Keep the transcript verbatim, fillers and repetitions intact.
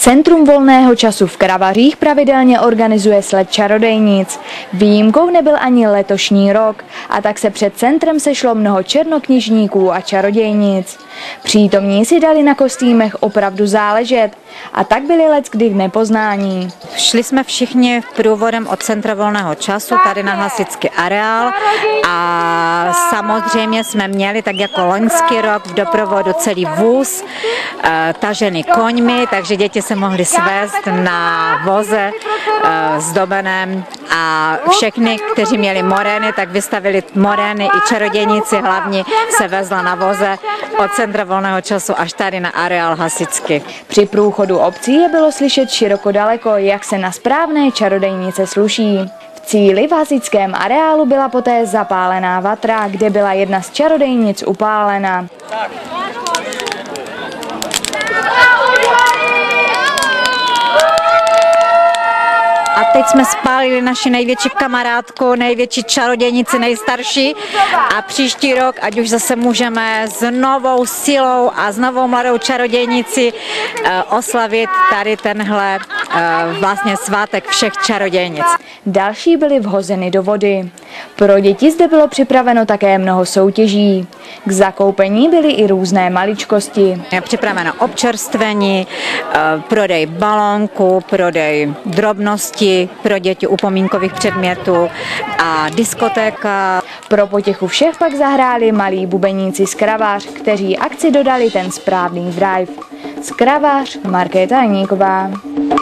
Centrum volného času v Kravařích pravidelně organizuje sled čarodejnic. Výjimkou nebyl ani letošní rok, a tak se před centrem sešlo mnoho černokněžníků a čarodějnic. Přítomní si dali na kostýmech opravdu záležet, a tak byli leckdy k nepoznání. Šli jsme všichni průvodem od Centra volného času tady na hasičský areál a samozřejmě jsme měli, tak jako loňský rok, v doprovodu celý vůz e, tažený koňmi, takže děti se mohly svést na voze e, zdobeném a všechny, kteří měli morény, tak vystavili morény i čarodějnici hlavní se vezla na voze od Centra volného času až tady na areál hasičský. Při průchodu obcí je bylo slyšet široko daleko, jak se na správné čarodejnice sluší. V cíli v hasičském areálu byla poté zapálená vatra, kde byla jedna z čarodejnic upálena. A teď jsme spálili naši největší kamarádku, největší čarodějnici, nejstarší. A příští rok, ať už zase můžeme s novou silou a s novou mladou čarodějnici eh, oslavit tady tenhle eh, vlastně svátek všech čarodějnic. Další byly vhozeny do vody. Pro děti zde bylo připraveno také mnoho soutěží. K zakoupení byly i různé maličkosti. Je připraveno občerstvení, eh, prodej balónku, prodej drobností pro děti upomínkových předmětů a diskotéka. Pro potěchu všech pak zahráli malí bubeníci z Kravař, kteří akci dodali ten správný drive. Z Kravař Markéta Aníková.